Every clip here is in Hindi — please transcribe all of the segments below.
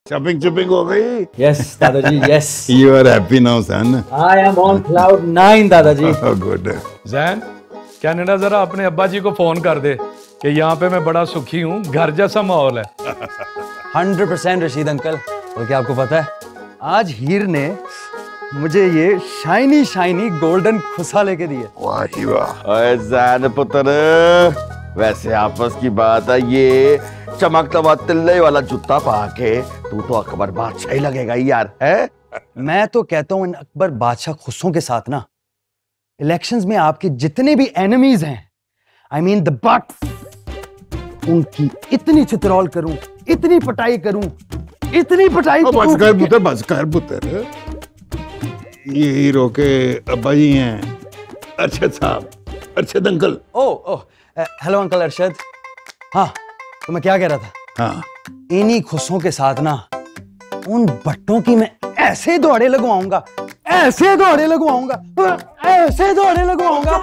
शॉपिंग हो गई? Yes, दादाजी, yes. You are happy now, son. I am on cloud 9, दादाजी. Oh, good. जैन, कनाडा जरा अपने अब्बा जी को फोन कर दे कि यहाँ पे मैं बड़ा सुखी हूँ, घर जैसा माहौल है। 100% रशीद अंकल। बल्कि आपको पता है, आज हीर ने मुझे ये शाइनी गोल्डन खुसा लेके दिए। वाह ही वाह। ओए जैन पुत्र, वैसे आपस की बात है, ये चमकता हुआ तिल्ले वाला जूता पा के तू तो अकबर बादशाह ही लगेगा यार, है? मैं तो कहता हूँ इन अकबर बादशाह खुशों के साथ ना इलेक्शंस में आपके जितने भी एनिमीज हैं, I mean the bucks, उनकी इतनी चित्रौल करूं, इतनी पटाई करूं, इतनी पटाई बस कर पुत्र। ये हीरो के अब्बा जी हैं अरशद साहब, Arshad uncle. Oh hello uncle Arshad. हाँ, तो मैं क्या कह रहा था, हाँ, इन्हीं खुशों के साथ ना उन बट्टों की मैं ऐसे दौड़े लगवाऊंगा, ऐसे दौड़े लगवाऊंगा, ऐसे दौड़े लगवाऊंगा।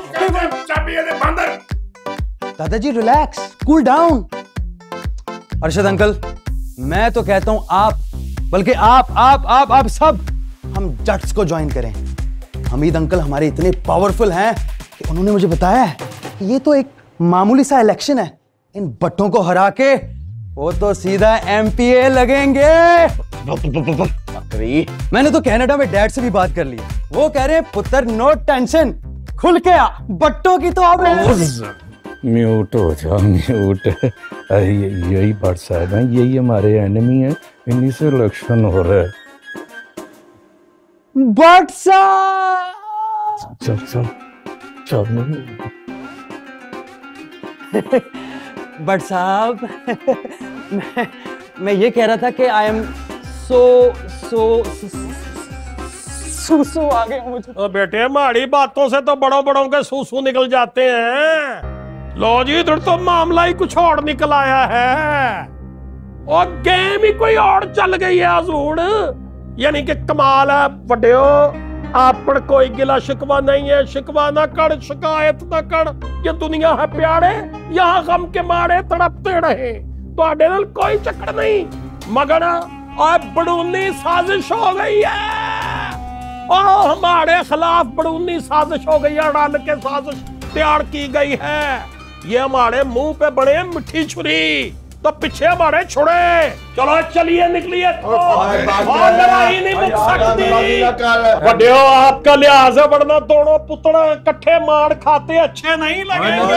दादाजी relax, cool down. Arshad uncle, मैं तो कहता हूं आप, बल्कि आप सब हम जट्स को ज्वाइन करें। हमीद अंकल हमारे इतने पावरफुल हैं कि उन्होंने मुझे बताया है कि ये तो एक मामूली सा इलेक्शन है, इन बट्टों को हरा के वो तो सीधा एमपीए लगेंगे। मैंने तो कनाडा में डैड से भी बात कर ली, वो कह रहे हैं पुत्र नो टेंशन, खुल के आ, बट्टों की तो अब म्यूट हो जा, म्यूट। यही बट साहब है, यही हमारे एनिमी है, इन्हीं से इलेक्शन हो रहा है। बट साहब चल बट साहब मैं ये कह रहा था कि आई एम सो आ गया मुझे। तो बेटे हमारी बातों से तो बड़ों के सूसू निकल जाते हैं। लो जी, इधर तो मामला ही कुछ और निकल आया है और गेम ही कोई और चल गई है हजूर। यानी कि कमाल है वड्डियो, आप पर कोई गिला शिकवा नहीं है, शिकवा ना कर, शिकायत ना कर। ये दुनिया है प्यारे, यहाँ गम के मारे तड़पते रहे, तो नाल कोई चक्कर नहीं, मगर बड़ूनी साजिश हो गई है और हमारे खिलाफ बड़ूनी साजिश हो गई है, रल के साजिश तैयार की गई है। ये हमारे मुंह पे बड़े मिठी छुरी, तो पीछे हमारे छुड़े। चलो चलिए निकलिए, लड़ाई नहीं मुक सकती। बड़े आपका लिहाज है, वरना दोनों पुत्र इकट्ठे मार खाते अच्छे नहीं लगेंगे।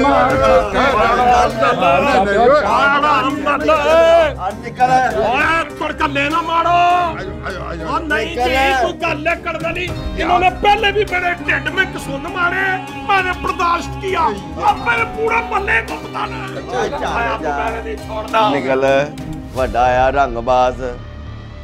लेना मारो और नहीं तू गल कर दली। इन्होंने पहले भी मेरे ढिड में कसून मारे, मैंने बर्दाश्त किया, अब मेरे पूरा पल्ले को बताना। निकल वड्डा आया रंगबाज।